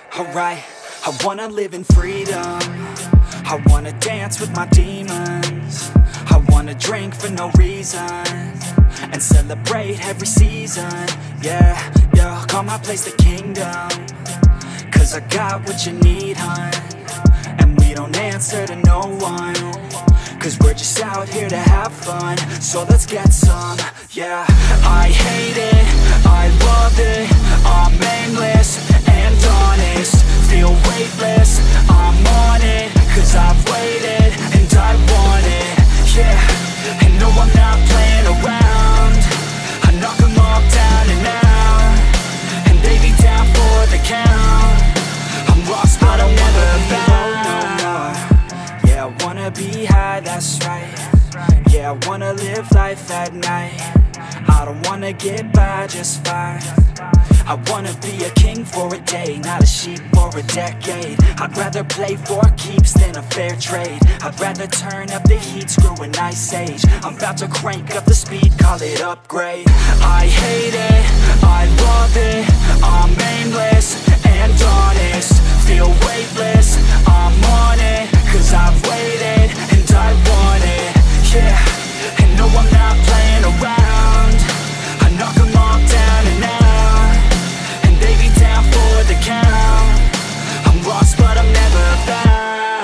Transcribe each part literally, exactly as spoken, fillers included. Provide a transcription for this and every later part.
Alright, I wanna live in freedom. I wanna dance with my demons. I wanna drink for no reason and celebrate every season. Yeah, yeah, call my place the kingdom, cause I got what you need, hun. And we don't answer to no one, cause we're just out here to have fun. So let's get some, yeah. I hate it, I love it, I'm aimless and honest. Feel weightless, I'm on it, cause I've waited and I want it, yeah. And no, I'm not playing around. I knock them all down and out, and they be down for the count. I'm lost but I'm never found, no more. Yeah, I wanna be high, that's right. Yeah, I wanna live life at night. I don't wanna get by just fine. I wanna be a king for a day, not a sheep for a decade. I'd rather play for keeps than a fair trade. I'd rather turn up the heat, screw an ice age. I'm about to crank up the speed, call it upgrade. I hate it, I love it, I'm aimless and honest. Feel weightless, I'm on it, cause I've waited and I want it, yeah. And no, I'm not playing around. I knock them all down and out, and they be down for the count. I'm lost but I'm never found.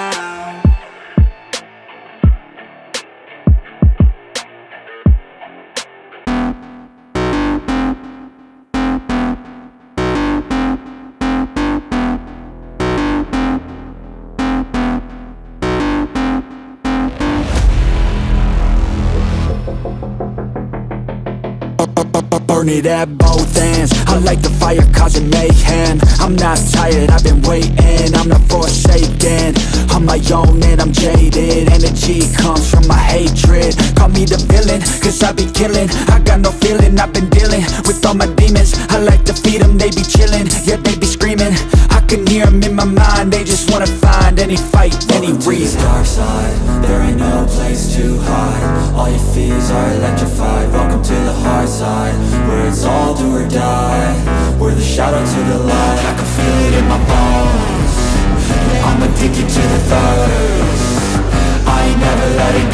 Burn it at both ends. I like the fire causing mayhem. I'm not tired, I've been waiting. I'm not forsaken, I'm my own and I'm jaded. Energy comes from my hatred. Call me the villain, cause I be killing. I got no feeling, I've been dealing with all my demons. I like to feed them, they be chilling, yeah they be screaming. I can hear them in my mind, they just wanna find any fight, any reason. Dark side, there ain't no place to hide. All your fears are electrified. Welcome to the hard side, where it's all do or die. We're the shadow to the light. I can feel it in my bones. I'm addicted to the thirst. I ain't never letting